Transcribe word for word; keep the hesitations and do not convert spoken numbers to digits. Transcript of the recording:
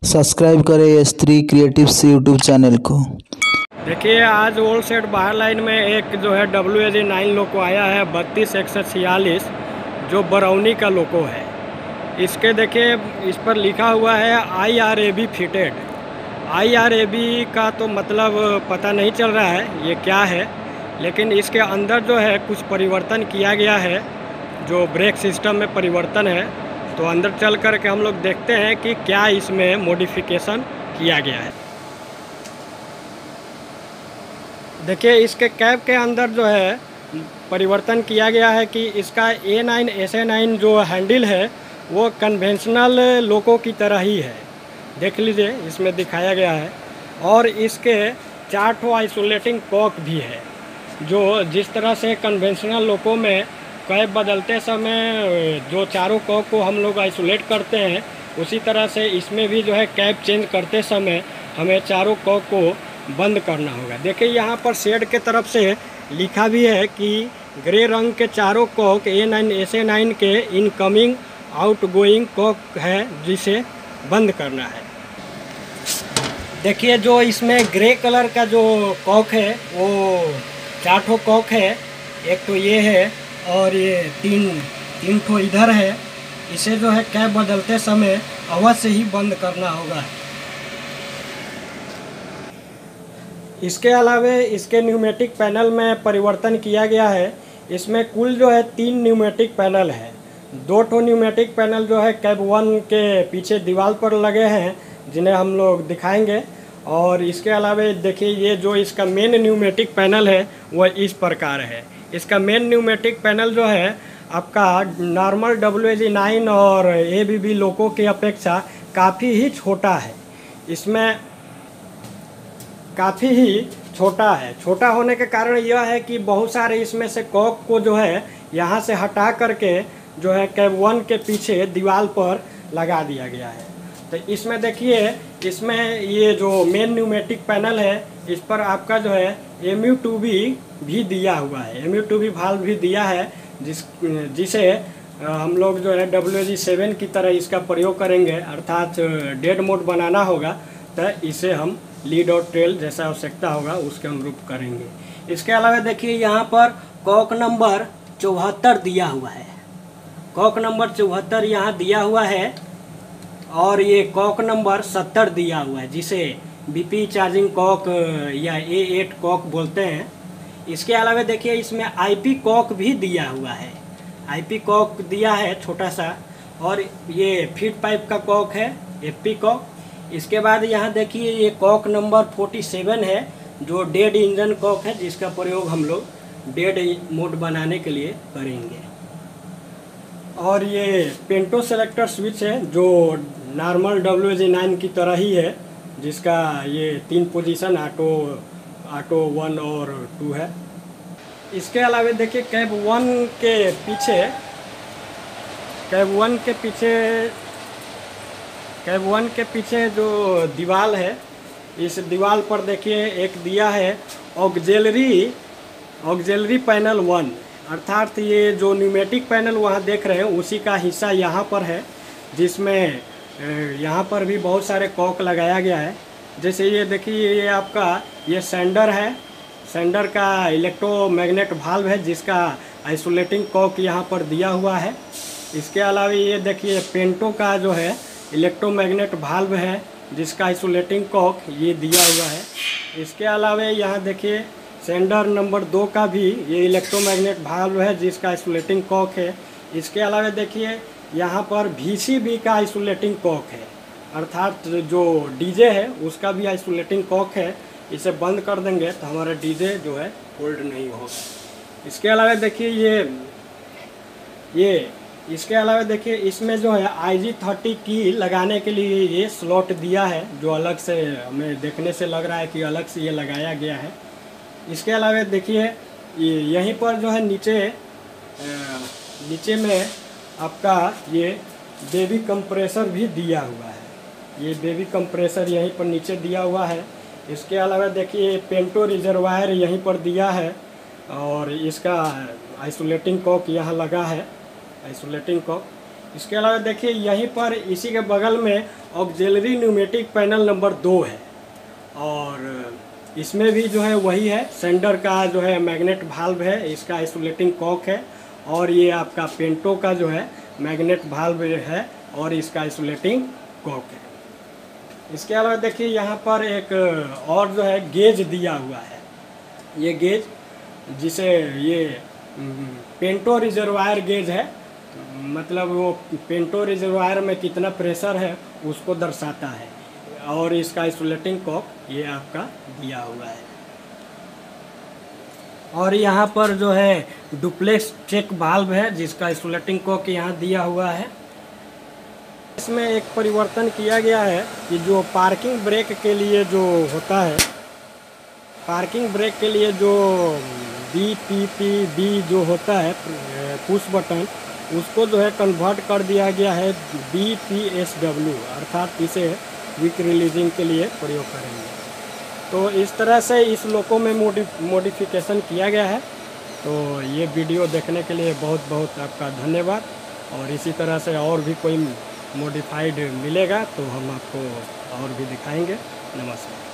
Subscribe करें S three creatives YouTube channel को। देखिए आज ओल्ड सेट बाहर लाइन में एक जो है डब्ल्यू ए जी नाइन लोको आया है बत्तीस इकसठ छियालीस, जो बरौनी का लोको है। इसके देखिए इस पर लिखा हुआ है I R A B fitted. I R A B का तो मतलब पता नहीं चल रहा है ये क्या है, लेकिन इसके अंदर जो है कुछ परिवर्तन किया गया है, जो ब्रेक सिस्टम में परिवर्तन है। तो अंदर चल कर के हम लोग देखते हैं कि क्या इसमें मॉडिफिकेशन किया गया है। देखिए इसके कैब के अंदर जो है परिवर्तन किया गया है कि इसका A nine S A nine जो हैंडल है वो कन्वेंशनल लोको की तरह ही है। देख लीजिए इसमें दिखाया गया है। और इसके चार ठो आइसोलेटिंग कॉक भी है, जो जिस तरह से कन्वेंशनल लोको में कैब बदलते समय जो चारों कॉक को हम लोग आइसोलेट करते हैं, उसी तरह से इसमें भी जो है कैब चेंज करते समय हमें चारों कॉक को बंद करना होगा। देखिए यहाँ पर शेड के तरफ से लिखा भी है कि ग्रे रंग के चारों cock A nine S A nine के इनकमिंग आउटगोइंग कॉक है, जिसे बंद करना है। देखिए जो इसमें ग्रे कलर का जो कॉक है वो चार ठो कॉक है, एक तो ये है और ये तीन तीन ठो इधर है। इसे जो है कैब बदलते समय अवश्य ही बंद करना होगा। इसके अलावा इसके न्यूमेटिक पैनल में परिवर्तन किया गया है। इसमें कुल जो है तीन न्यूमेटिक पैनल है। दो ठो न्यूमेटिक पैनल जो है कैब वन के पीछे दीवार पर लगे हैं, जिन्हें हम लोग दिखाएंगे। और इसके अलावा देखिए ये जो इसका मेन न्यूमेटिक पैनल है वह इस प्रकार है। इसका मेन न्यूमेटिक पैनल जो है आपका normal W A G nine और ए बी बी लोको की अपेक्षा काफ़ी ही छोटा है। इसमें काफ़ी ही छोटा है। छोटा होने के कारण यह है कि बहुत सारे इसमें से कॉक को जो है यहाँ से हटा करके जो है कैब वन के पीछे दीवार पर लगा दिया गया है। तो इसमें देखिए इसमें ये जो मेन न्यूमेटिक पैनल है इस पर आपका जो है एम यू टू बी भी दिया हुआ है। M U two B valve भी दिया है, जिस जिसे हम लोग जो है डब्ल्यू ए जी सेवन की तरह इसका प्रयोग करेंगे, अर्थात डेड मोड बनाना होगा तो इसे हम लीड और ट्रेल जैसा आवश्यकता होगा उसके अनुरूप करेंगे। इसके अलावा देखिए यहाँ पर कॉक नंबर चौहत्तर दिया हुआ है। कॉक नंबर चौहत्तर यहाँ दिया हुआ है और ये कॉक नंबर सत्तर दिया हुआ है, जिसे बी पी चार्जिंग कॉक या ए एट कॉक बोलते हैं। इसके अलावा देखिए इसमें आई पी कॉक भी दिया हुआ है। आई पी कॉक दिया है छोटा सा, और ये फीड पाइप का कॉक है, एफ पी कॉक। इसके बाद यहाँ देखिए ये कॉक नंबर सैंतालीस है, जो डेड इंजन कॉक है, जिसका प्रयोग हम लोग डेड मोड बनाने के लिए करेंगे। और ये पेंटो सेलेक्टर स्विच है, जो normal W A G nine की तरह ही है, जिसका ये तीन पोजीशन ऑटो ऑटो वन और टू है। इसके अलावा देखिए कैब वन के पीछे कैब वन के पीछे कैब वन के पीछे जो दीवार है, इस दीवार पर देखिए एक दिया है ऑक्सिलरी ऑक्सिलरी पैनल वन, अर्थात ये जो न्यूमेटिक पैनल वहाँ देख रहे हैं उसी का हिस्सा यहाँ पर है, जिसमें यहाँ पर भी बहुत सारे कॉक लगाया गया है। जैसे ये देखिए ये आपका ये सेंडर है, सेंडर का इलेक्ट्रोमैग्नेट वाल्व है, जिसका आइसोलेटिंग कॉक यहाँ पर दिया हुआ है। इसके अलावा ये देखिए पेंटो का जो है इलेक्ट्रोमैग्नेट वाल्व है, जिसका आइसोलेटिंग कॉक ये दिया हुआ है। इसके अलावा यहाँ देखिए सेंडर नंबर दो का भी ये इलेक्ट्रोमैग्नेट वाल्व है, जिसका आइसोलेटिंग कॉक है। इसके अलावा देखिए यहाँ पर वी सी बी का आइसोलेटिंग कॉक है, अर्थात जो डीजे है उसका भी आइसोलेटिंग कॉक है। इसे बंद कर देंगे तो हमारा डीजे जो है होल्ड नहीं होगा। इसके अलावा देखिए ये ये इसके अलावा देखिए इसमें जो है आई जी थर्टी की लगाने के लिए ये स्लॉट दिया है, जो अलग से हमें देखने से लग रहा है कि अलग से ये लगाया गया है। इसके अलावा देखिए यहीं पर जो है नीचे नीचे में आपका ये बेबी कंप्रेसर भी दिया हुआ है। ये बेबी कंप्रेसर यहीं पर नीचे दिया हुआ है। इसके अलावा देखिए पेंटो रिजर्वायर यहीं पर दिया है, और इसका आइसोलेटिंग कॉक यहाँ लगा है, आइसोलेटिंग कॉक। इसके अलावा देखिए यहीं पर इसी के बगल में ऑक्सिलरी न्यूमेटिक पैनल नंबर दो है, और इसमें भी जो है वही है, सेंडर का जो है मैग्नेट वाल्व है, इसका आइसोलेटिंग कॉक है, और ये आपका पेंटो का जो है मैग्नेट वाल्व है और इसका आइसोलेटिंग कॉक है। इसके अलावा देखिए यहाँ पर एक और जो है गेज दिया हुआ है, ये गेज जिसे ये पेंटो रिजर्वायर गेज है, मतलब वो पेंटो रिजर्वायर में कितना प्रेशर है उसको दर्शाता है, और इसका आइसोलेटिंग कॉक ये आपका दिया हुआ है। और यहाँ पर जो है डुप्लेक्स चेक वाल्व है जिसका आइसोलेटिंग कॉक यहाँ दिया हुआ है। इसमें एक परिवर्तन किया गया है कि जो पार्किंग ब्रेक के लिए जो होता है, पार्किंग ब्रेक के लिए जो बी पी पी बी जो होता है पुश बटन, उसको जो है कन्वर्ट कर दिया गया है बी पी एस डब्ल्यू, अर्थात इसे क्विक रिलीजिंग के लिए प्रयोग करेंगे। तो इस तरह से इस लोको में मोडि मॉडिफिकेशन किया गया है। तो ये वीडियो देखने के लिए बहुत बहुत आपका धन्यवाद, और इसी तरह से और भी कोई मॉडिफाइड मिलेगा तो हम आपको और भी दिखाएंगे। नमस्कार।